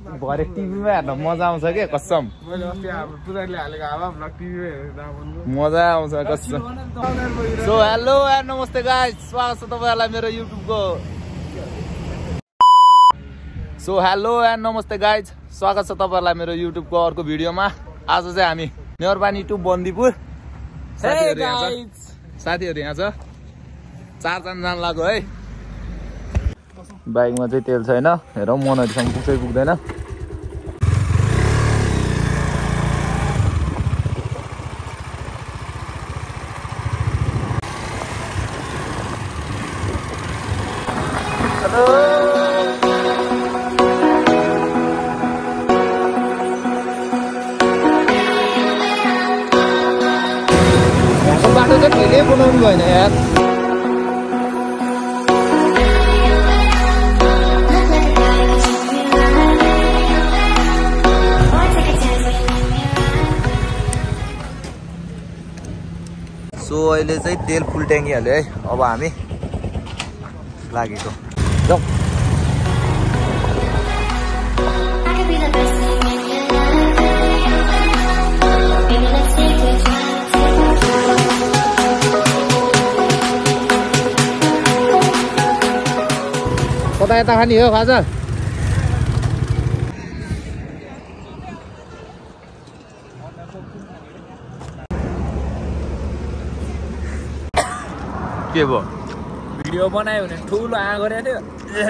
भरे टिभीमा हेर्न मजा आउँछ के कसम मजा आउँछ कसम सो हेलो एन्ड नमस्ते गाइस स्वागत छ तपाईहरुलाई मेरो युट्युबको अर्को भिडियोमा आज चाहिँ हामी नेवरपानी टु बन्दीपुर साथीहरु यहाँ छ 4 जना जान लाग्यो है बाइकमा चाहिँ तेल छैन हेरौँ मनहरुसँग पुग्दै पुग्दैन बाटो चाहिँ ढिलै बनाउनु भएन यार सो अहिले चाहिँ तेल फुल ट्याङ्की हाल्यो है अब हामी लागेको जाऊ कता यता खाने हो खाजा के भयो भिडियो बनायो भने ठुलो आ गरेको थियो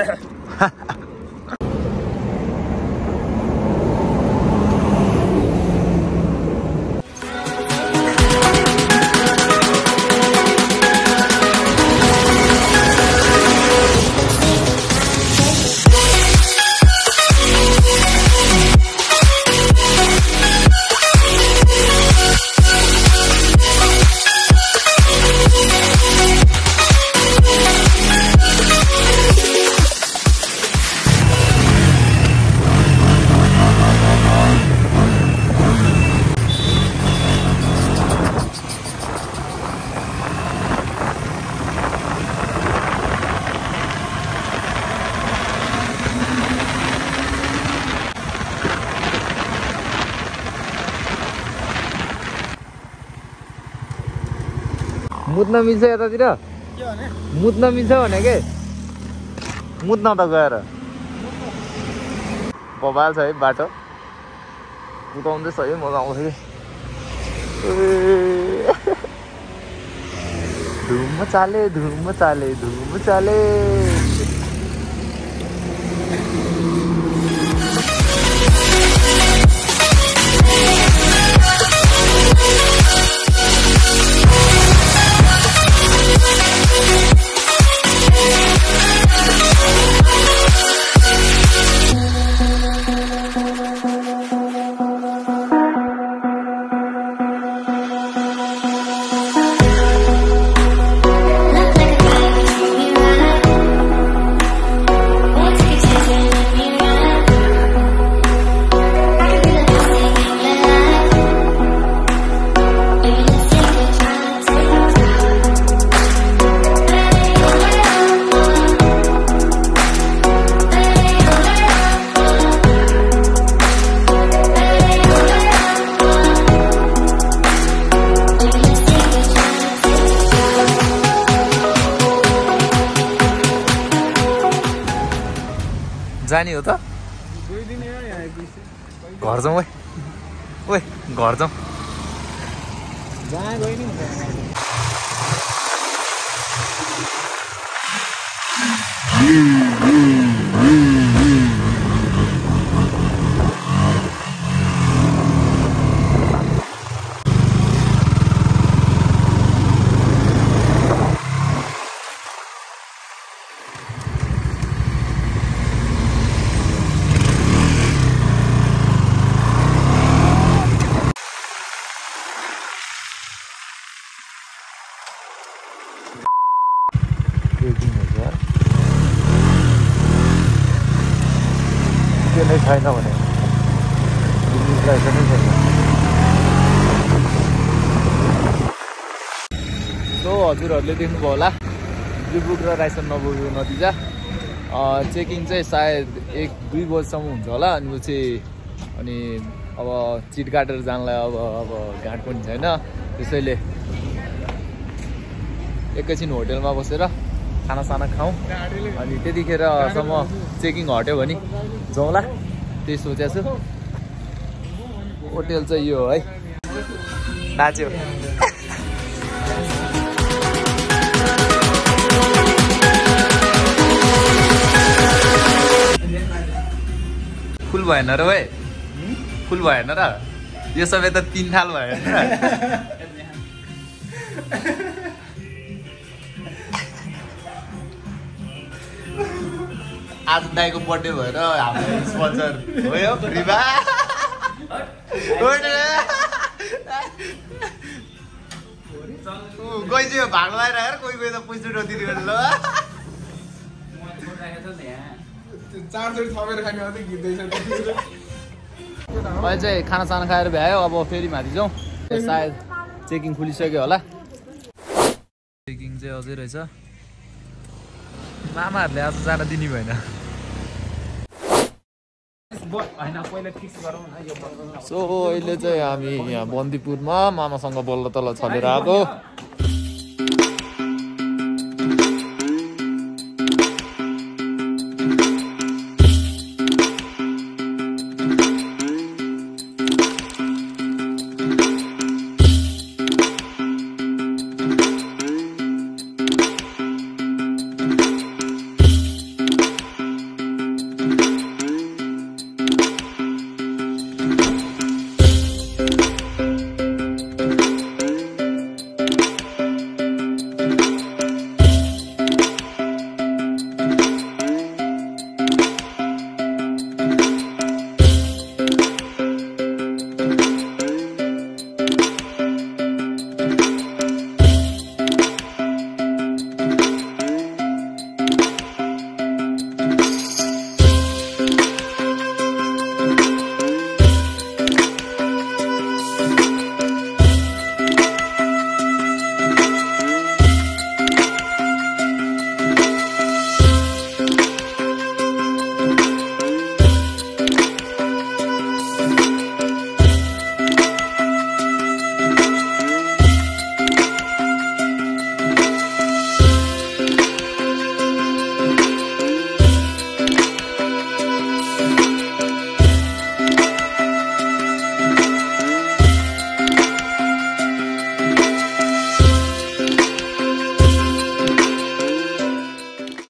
मुद्न मिल्छ यतातिर मुद्न मिल्छ भने के मुद्न त गएर बबाल छ है बाटो कुदाउँदैछ है मजा आउँछ कि धुम चाले जाने हो त घर जाउँ ओए घर जाउँ छैन भने सो हजुरहरूले देख्नुभयो होला जुबुक र रायसन नबुगेको नतिजा चेकिङ चाहिँ सायद 1-2 बजीसम्म हुन्छ होला अनि अब चिट काटेर जानलाई अब घाट पनि छैन त्यसैले एकैछिन होटेलमा बसेर खानासाना खाउँ अनि त्यतिखेरसम्म चेकिङ हट्यो भने जाउँला त्यही सोचेको छु होटेल चाहिँ यो है नाच्यो फुल भएन र भाइ फुल भएन र यो सबै त 3 थाल भयो आज दाइको बर्थडे भएर हाम्रो स्पोन्सर हो यो रिबा कोही चाहिँ भाग लगाएर हेर कोही कोही त पैसा नदिने ल अहिले चाहिँ खानासाना खाएर भ्यायो अब फेरि माथि जाउँ सायद चेकिङ खुलिसक्यो होला चेकिङ चाहिँ अझै रहेछ मामाहरूले आज जान दिने भएन सो अहिले चाहिँ हामी यहाँ बन्दीपुरमा मामासँग बल्ल तल छलेर आएको